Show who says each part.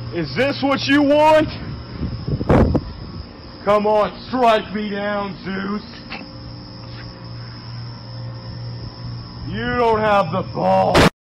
Speaker 1: Is this what you want? Come on, strike me down, Zeus. You don't have the balls.